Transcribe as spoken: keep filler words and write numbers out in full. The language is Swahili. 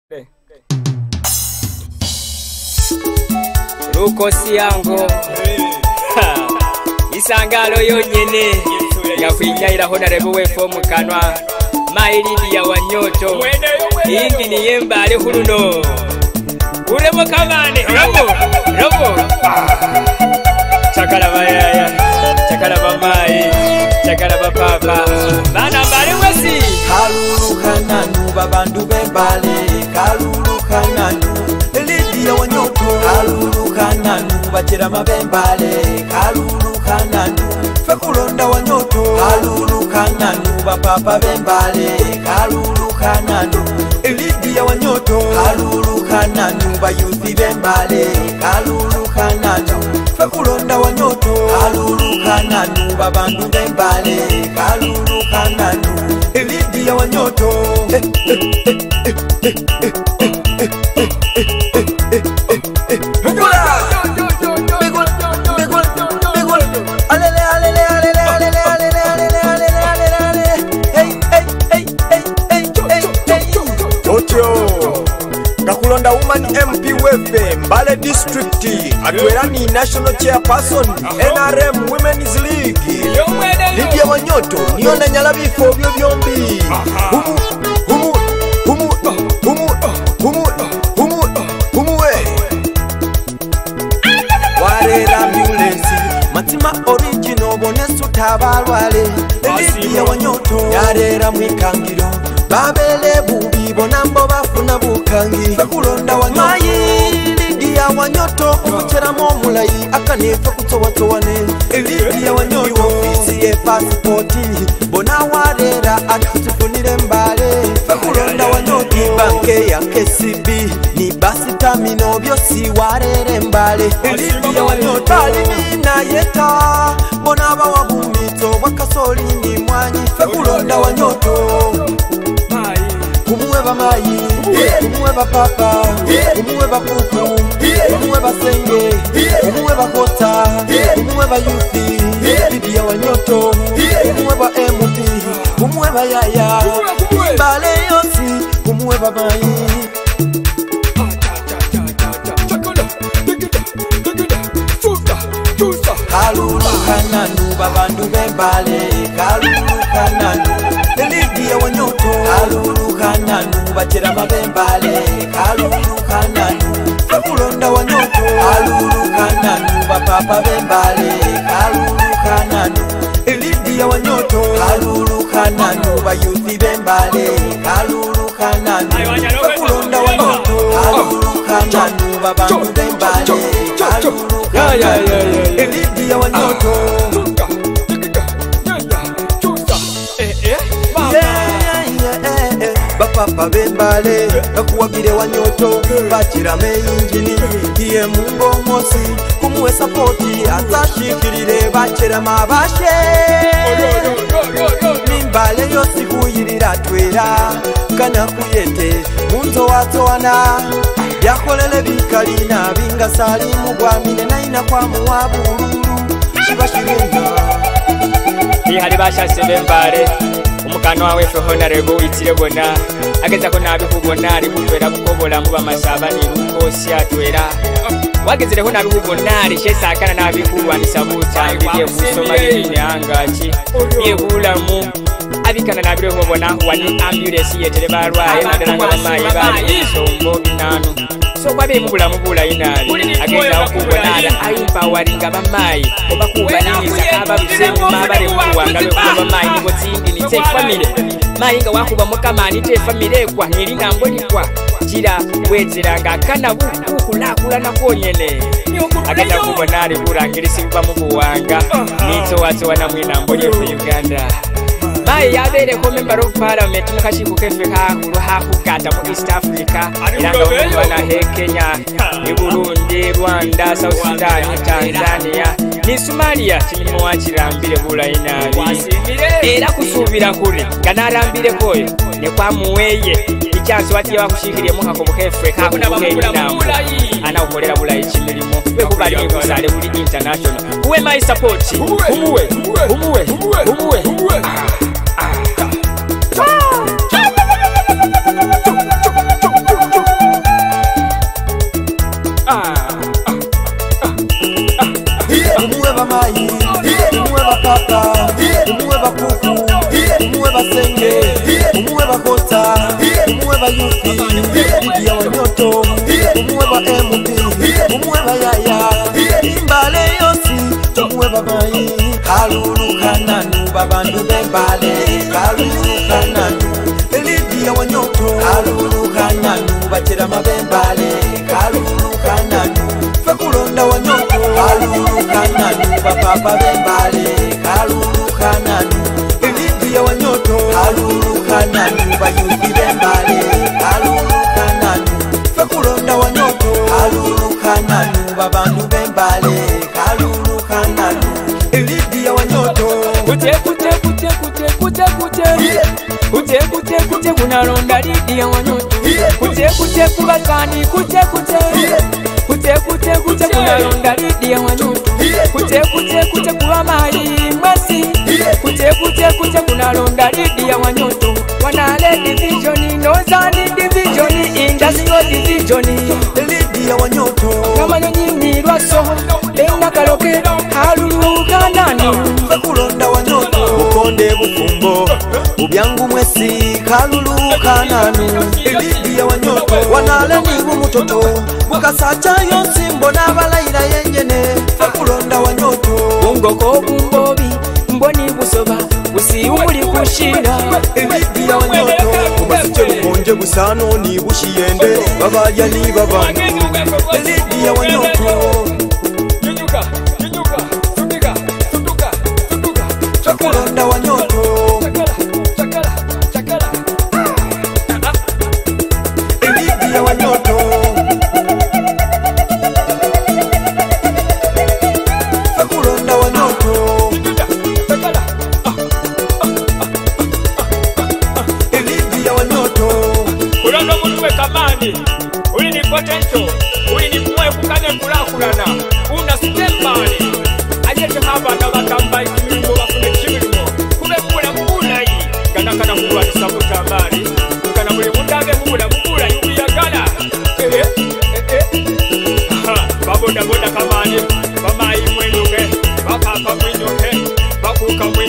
Lukosi yango Isangalo yonyene Yakwinyaira honorable we from Kanwa Mailidi ya Wanyoto Ingi ni yembale huluno Ulemo kamane Robo Robo Chakala bayaya Chakala bamai Chakala bapapa Bana mbale wesi Kalulu kananu babandu bembale Kalulu kananu Lidi ya Wanyoto Kalulu kananu bachira mabembale Kalulu kananu Fekulonda Wanyoto Kalulu kananu bapapa bembale Kalulu kananu Lidi ya Wanyoto Kalulu kananu bayuthi bembale Kalulu kananu Fekulonda Wanyoto Kalulu kananu babandu bembale Kalulu kananu Lidi ya Wanyoto Gakulonda woman M P wefe Mbale district Atwerani national chairperson N R M Women's League Lidi ya Wanyoto niona nyala bifo byo byombi Humu Humu Humu Humu Humu Humu Humu we Warera ambulance Matima original bonesu tabalwale Lidi ya Wanyoto Yarera mwikangiro Babele bubi bonambo bafuna bukangi Fekulonda Wanyoto Mayi Lidi ya Wanyoto Umuchera momulayi akanefa kutowatowane Lidi ya Wanyoto Ofisi ye passporti Bona warera atufunire mbale Fekulonda Wanyoto Banke ya K C B Ni basi tamino byosi warere mbale Lidi ya Wanyoto Alimina yeta Bona bawa bumito Wakasoli ni mwanyi Fekulonda Wanyoto Umuwe ba mayi, umuwe ba papa, umuwe ba kuku, umuwe ba senge, umuwe ba kota, umuwe ba yuthi, Lidi ya Wanyoto, umuwe ba M P, umuwe ba yaya, mbale yosi, umuwe ba mayi. Kalulu kananu babandu bembale, Kalulu kananu Lidi ya Wanyoto Kalulu kananu bachira mabembale Kalulu kananu Fekulonda Wanyoto Kalulu kananu bapapa bembale Kalulu kananu Lidi ya Wanyoto Kalulu kananu bayuthi bembale Kalulu kananu Fekulonda Wanyoto Kalulu kananu babandu bembale Kalulu kananu Lidi ya Wanyoto Bapapa bembale Bakuwagire Wanyoto Bachira me injini Kiye mungo mosi Kumuwe sapoti Azashikirire Bachira mabashe Mimbale yosi kuyirira twera Kana kuyete Munzo watoana Yakolele bikalina Binga salimu Gwamine naina kwa muwabu Shibashirina Ihari basha sebembale Umukanwa wefe honorable itire bona ageza ko nabi kubona ari kutwera bukobola muba masaba ni Lukosi atwera wagezere ho nabi kubona ari shesa kana nabi kubwanisa buta ndiye kusoma yini angachi yebula mu abikana nabi ho bona wani ambulance yetere barwaye nadalanga mayi bali sombo binanu so kwabe mubula mubula inali agenda kubona ari empoweringga bamayi oba kubanyiza ababusemu mabale kuwanga lwa bamayi nibo tindi ni te family mayinga wakuba mukamani te family kwa nilina mbolikwa jira wezeranga kana bukulakula nakonyene agenda kubona ari burangirisi buba mubuwanga nito wazo wana mwina mboli ku Uganda Mai yabere ko member of parliament mukashiko kefe kahuru hakugata mu East Africa iranga ubana he Kenya ni Burundi Rwanda South Sudan Tanzania ni Somalia kimimo wakirambire bulayinali era kusubira kure kanarambire koyo ne kwa muweye icyanso watiye bakushikiriye mu kako bukefe kakugenda ana ukolera bulayi kimilimo we kubali ngusale buli international uwe my support umuwe umuwe umuwe basenge umuwe bakota umuwe bayufi Lydia Wanyoto umuwe ba M P umuwe bayaya imbale yosi umuwe babayi kalulu kananu babandu bembale kalulu kananu Lydia Wanyoto kalulu kananu bachera mabembale kalulu kananu fekulonda Wanyoto kalulu kananu bapapa bembale kalulu kananu Lydia Wanyoto kalulu kananu bayufi bembale kalulu kananu fekulonda Wanyoto kalulu kananu babandu bembale kalulu kananu Lydia Wanyoto kute kute kute kute kute kute kute kute kute kunalonda Lydia Wanyoto kute kute kubakani kute kute kute kute kute kunalonda Lydia Wanyoto kute kute kute kubamayi mwesi kute kute kute kunalonda Lydia Wanyoto wanale division nozani division industrial division Lydia Wanyoto kamanyo nyinyi lwaso lenga kaloke kalulu kananu fekulonda Wanyoto ukonde bufumbo ubyangu mwesi kalulu kananu Lydia Wanyoto wanale nibu mutoto mukasacha yonsi mbona balayira yenjene fekulonda Wanyoto ungoko bumbobi mboni busoba busiuli kushira Lydia Wanyoto kubasiche lukonje busano ni bushiyende babalya ni babandu Lydia Wanyoto nyunyuka nyunyuka tutika tutuka tutuka fekulonda Wanyoto chakala chakala chakala Lydia Wanyoto fekulonda Wanyoto chakala Lydia Wanyoto kulonda mutwe kamani uli ni potential uli ni mwe kukane kulakulana una stembali ajete abana bakamba ikimilimo bafune kimilimo kube mula mulayi kana kana kulwanisa kutambali kana muli mundage mula mula yubiyagala ehe ehe baboda boda kamani bamayi mwenyoke bakapa mwenyoke bakuka mwenyoke